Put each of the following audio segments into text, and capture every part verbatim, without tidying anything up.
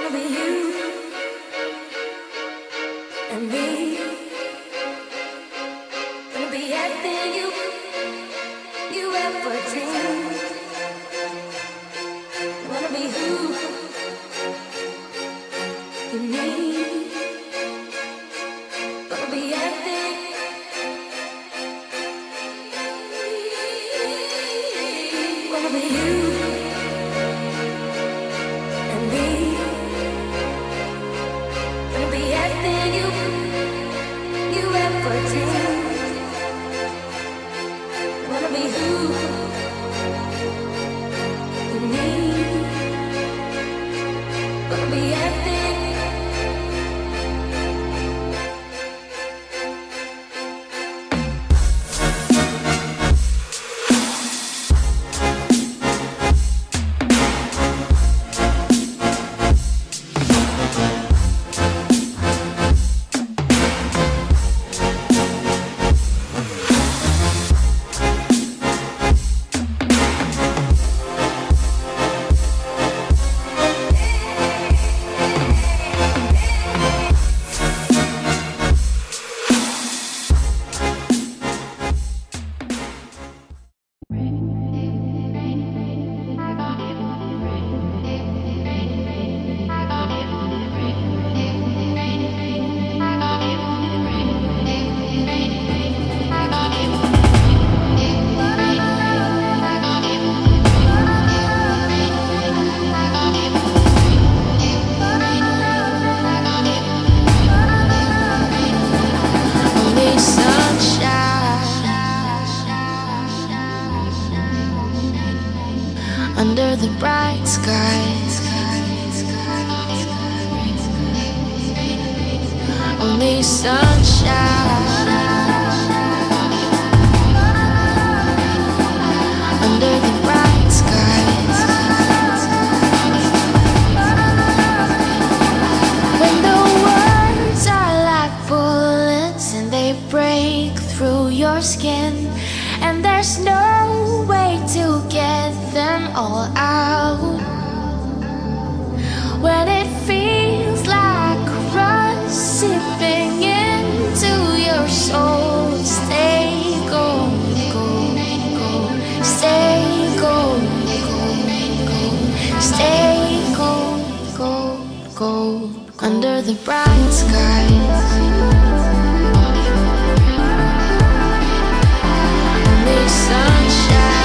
Wanna be you and me. Gonna be everything you, you ever dreamed. Wanna be who you need. Gonna be everything. Wanna be you and me. Gonna be everything you, you ever dreamed. Wanna be who you need. Gonna be everything. Under the bright skies, only sunshine. Under the bright skies, when the words are like bullets and they break through your skin, and there's no way to get them all out. When it feels like rust seeping into your soul, stay go, go, go, stay go, go, go, stay go, go, go, under the bright skies. Only sunshine.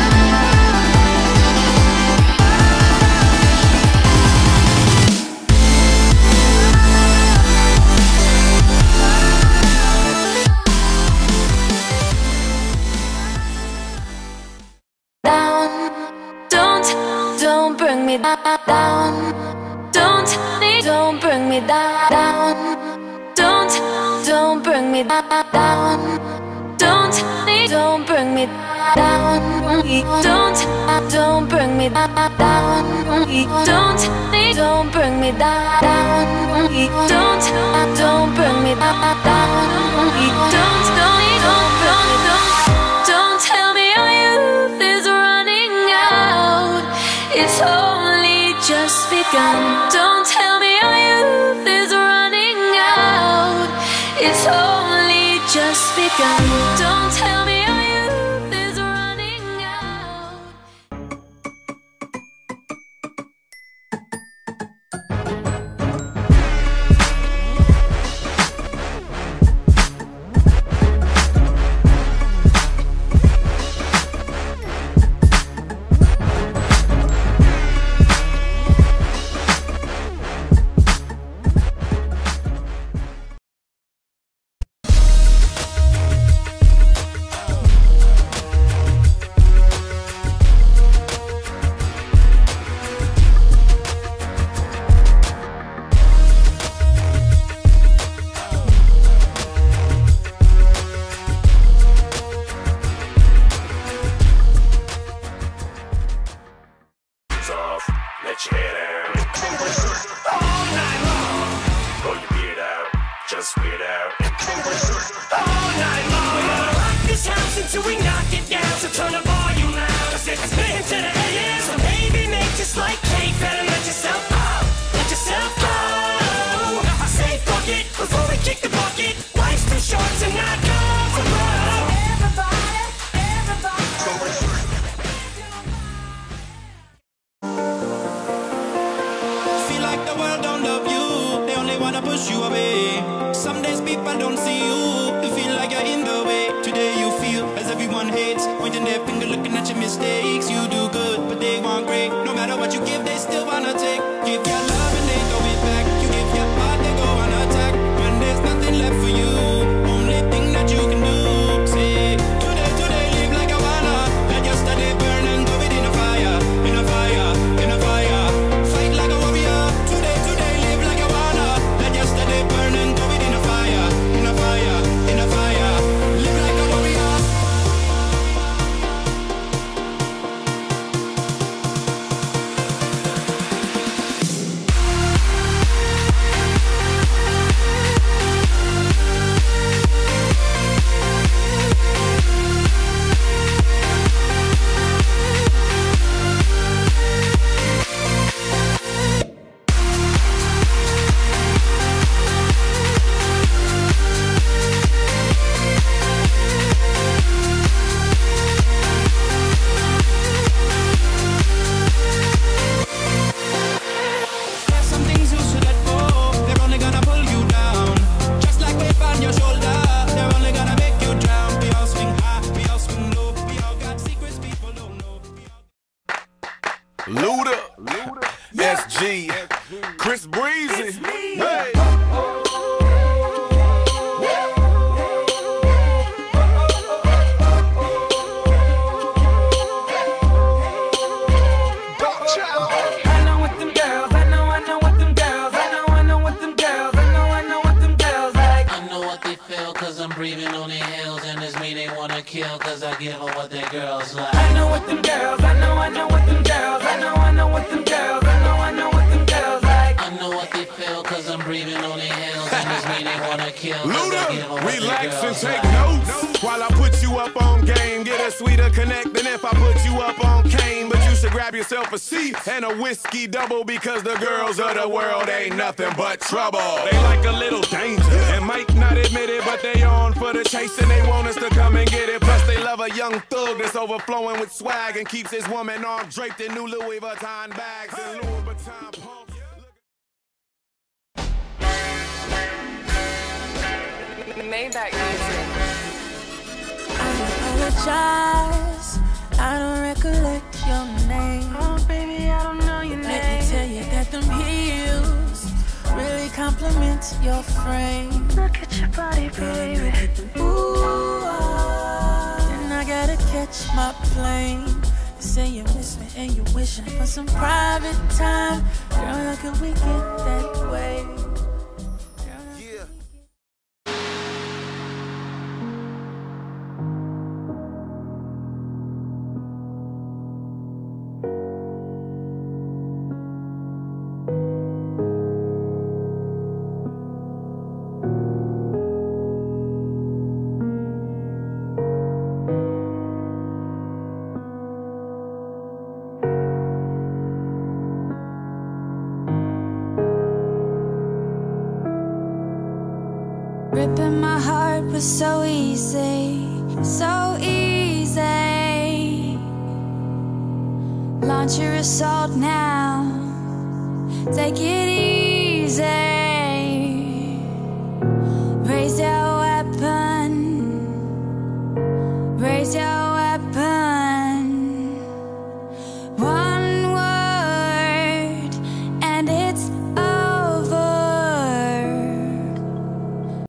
Don't bring me down. Don't, don't bring me down. Don't, don't bring me down. Don't, don't bring me down. Don't, don't bring me down. Don't, don't bring me down. Don't, don't bring me down. Don't, don't, don't bring me down. Don't tell me our youth is running out. It's only just begun. Don't tell me our youth is running out. It's only just begun. Don't tell me our youth is running out. like the world don't love you. They only wanna push you away. Some days people don't see you. You feel like you're in the way. Today you feel as everyone hates, pointing their finger, looking at your mistakes. You do good, but they want great. No matter what you give, they still wanna take. Give your love and they throw it back. You give your heart, they go on attack. When there's nothing left for you, only thing that you can do, say today, today, live like I wanna. Let yesterday burn and throw it in a fire, in a fire, in a fire. Fight like a warrior. Today, today, live like I wanna. Let yesterday burn and throw it in a fire, in a fire, in a fire. Live like a warrior. There's some things you should let go. They're only gonna pull you down. Just like weight on your shoulder, they're only gonna make you drown. We all swing high, we all swing low. We all got secrets people don't know. We all Luda, S G, Chris Breezy. Hey. I know what them girls, I know, I know what them girls, I know, I know what them girls, I know, I know what them girls like. I know what they feel cause I'm breathing on their heels. And it's me they wanna kill cause I give them what their girls like. I know what them girls, I know, I know what them girls, I know, I know what them girls, I know, I know what them girls like. I know what they feel cause I'm breathing on their heels. And it's me they wanna kill cause I give them Luda, what relax their and girls take like. notes while I put you up on game. Get a sweeter connect than if I put you up on cane. But you should grab yourself a seat and a whiskey double because the girls of the world ain't nothing but trouble. They like a little danger and might not admit it, but they on for the chase and they want us to come and get it. Plus they love a young thug that's overflowing with swag and keeps his woman arm draped in new Louis Vuitton bags and Louis Vuitton pumps. Maybach music. I apologize, I don't recollect your name. Oh baby, I don't know your Let name. me tell you that them heels really compliment your frame. Look at your body, Girl, you baby. hit them ooh, ah. Then I gotta catch my plane. You say you miss me and you're wishing for some private time. Girl, how could we get that way? Yeah. Ripping my heart was so easy, so easy. Launch your assault now, take it easy.